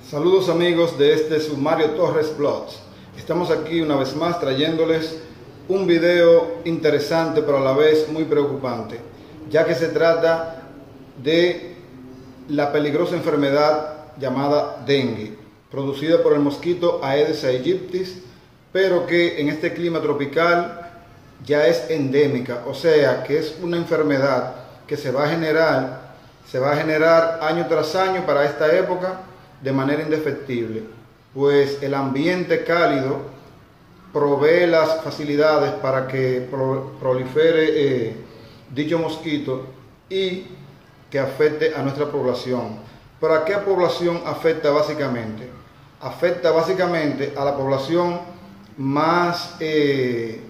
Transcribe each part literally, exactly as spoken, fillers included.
Saludos amigos de este su Mario Torres Blogs. Estamos aquí una vez más trayéndoles un video interesante pero a la vez muy preocupante, ya que se trata de la peligrosa enfermedad llamada dengue, producida por el mosquito Aedes aegypti, pero que en este clima tropical ya es endémica, o sea que es una enfermedad que se va a generar, se va a generar año tras año para esta época de manera indefectible, pues el ambiente cálido provee las facilidades para que pro, prolifere eh, dicho mosquito y que afecte a nuestra población. ¿Pero a qué población afecta básicamente? Afecta básicamente a la población más eh,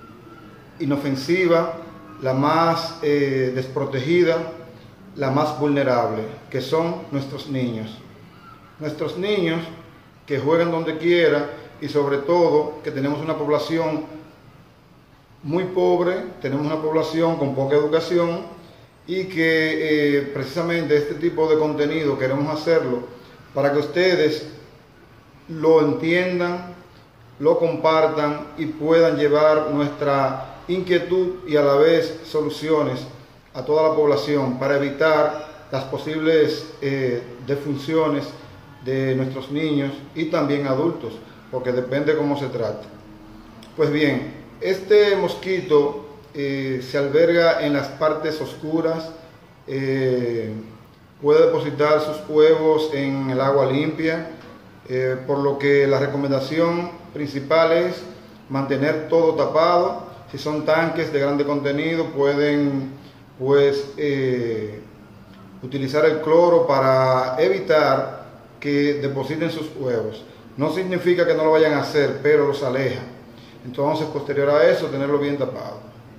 inofensiva, la más eh, desprotegida, la más vulnerable, que son nuestros niños. Nuestros niños que juegan donde quiera y sobre todo que tenemos una población muy pobre, tenemos una población con poca educación y que eh, precisamente este tipo de contenido queremos hacerlo para que ustedes lo entiendan, lo compartan y puedan llevar nuestra inquietud y a la vez soluciones a toda la población para evitar las posibles eh, defunciones de nuestros niños y también adultos, porque depende cómo se trate. Pues bien, este mosquito eh, se alberga en las partes oscuras, eh, puede depositar sus huevos en el agua limpia, eh, por lo que la recomendación principal es mantener todo tapado. Si son tanques de grande contenido, pueden pues eh, utilizar el cloro para evitar que depositen sus huevos. No significa que no lo vayan a hacer, pero los aleja. Entonces, posterior a eso, tenerlo bien tapado.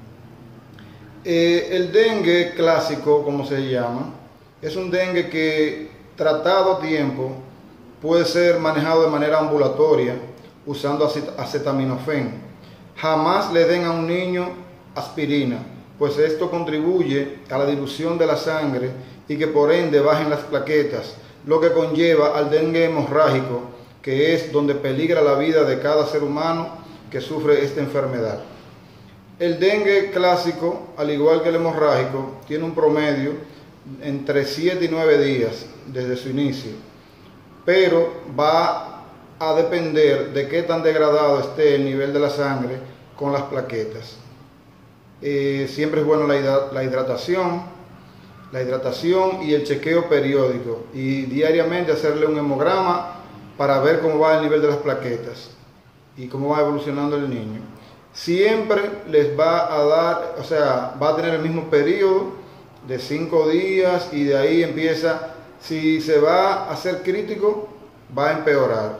Eh, el dengue clásico, como se llama, es un dengue que, tratado a tiempo, puede ser manejado de manera ambulatoria usando acetaminofén. Jamás le den a un niño aspirina, pues esto contribuye a la dilución de la sangre y que por ende bajen las plaquetas, lo que conlleva al dengue hemorrágico, que es donde peligra la vida de cada ser humano que sufre esta enfermedad. El dengue clásico, al igual que el hemorrágico, tiene un promedio entre siete y nueve días desde su inicio, pero va a depender de qué tan degradado esté el nivel de la sangre con las plaquetas. Eh, siempre es bueno la, la hidratación, la hidratación y el chequeo periódico y diariamente hacerle un hemograma para ver cómo va el nivel de las plaquetas y cómo va evolucionando el niño. Siempre les va a dar, o sea, va a tener el mismo periodo de cinco días y de ahí empieza, si se va a hacer crítico, va a empeorar.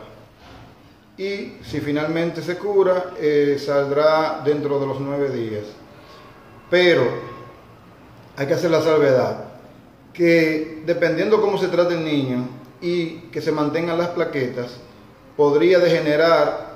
Y si finalmente se cura, eh, saldrá dentro de los nueve días. Pero hay que hacer la salvedad, que dependiendo cómo se trate el niño y que se mantengan las plaquetas, podría degenerar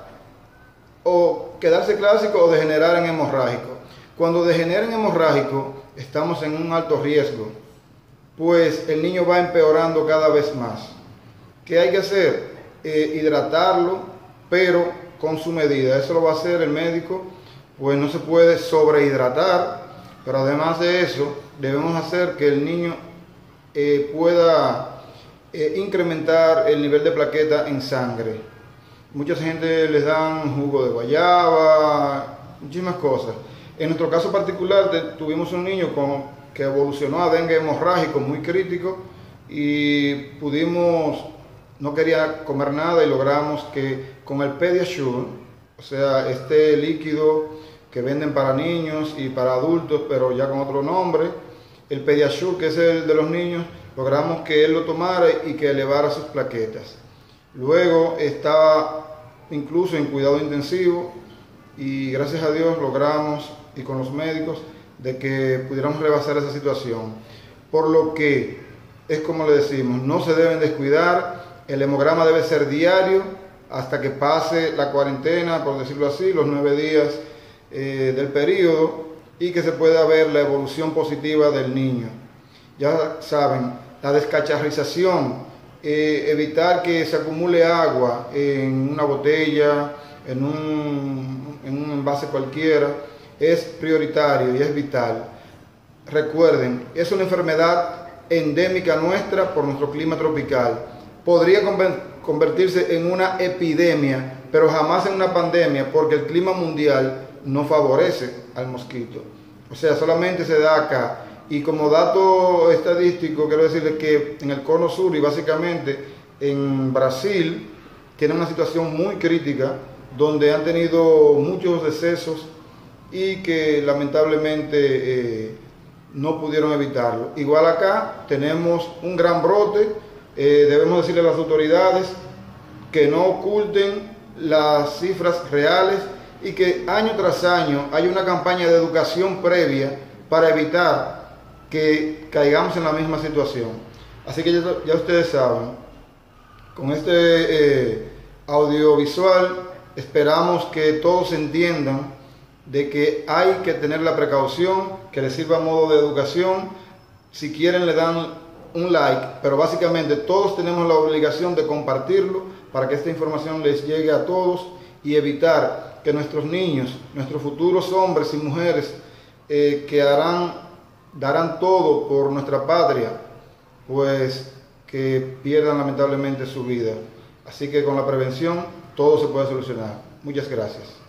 o quedarse clásico o degenerar en hemorrágico. Cuando degenera en hemorrágico, estamos en un alto riesgo, pues el niño va empeorando cada vez más. ¿Qué hay que hacer? Eh, hidratarlo, pero con su medida. Eso lo va a hacer el médico, pues no se puede sobrehidratar. Pero además de eso, debemos hacer que el niño eh, pueda eh, incrementar el nivel de plaqueta en sangre. Mucha gente les dan jugo de guayaba, muchísimas cosas. En nuestro caso particular te, tuvimos un niño con, que evolucionó a dengue hemorrágico muy crítico y pudimos, no quería comer nada y logramos que con el Pediasure, o sea, este líquido que venden para niños y para adultos, pero ya con otro nombre, el Pediasure, que es el de los niños, logramos que él lo tomara y que elevara sus plaquetas. Luego estaba incluso en cuidado intensivo y gracias a Dios logramos, y con los médicos, de que pudiéramos rebasar esa situación. Por lo que es como le decimos, no se deben descuidar, el hemograma debe ser diario hasta que pase la cuarentena, por decirlo así, los nueve días Eh, del periodo, y que se pueda ver la evolución positiva del niño. Ya saben, la descacharrización eh, evitar que se acumule agua en una botella, en un, en un envase cualquiera, es prioritario y es vital. Recuerden, es una enfermedad endémica nuestra por nuestro clima tropical. Podría convertirse en una epidemia, pero jamás en una pandemia, porque el clima mundial no favorece al mosquito. O sea, solamente se da acá. Y como dato estadístico, quiero decirles que en el cono sur y básicamente en Brasil tienen una situación muy crítica, donde han tenido muchos decesos y que lamentablemente eh, no pudieron evitarlo. Igual acá tenemos un gran brote. Eh, debemos decirle a las autoridades que no oculten las cifras reales y que año tras año hay una campaña de educación previa para evitar que caigamos en la misma situación. Así que ya, ya ustedes saben, con este eh, audiovisual esperamos que todos entiendan de que hay que tener la precaución, que les sirva a modo de educación. Si quieren le dan un like, pero básicamente todos tenemos la obligación de compartirlo para que esta información les llegue a todos y evitar que nuestros niños, nuestros futuros hombres y mujeres eh, que harán darán todo por nuestra patria, pues que pierdan lamentablemente su vida. Así que con la prevención todo se puede solucionar. Muchas gracias.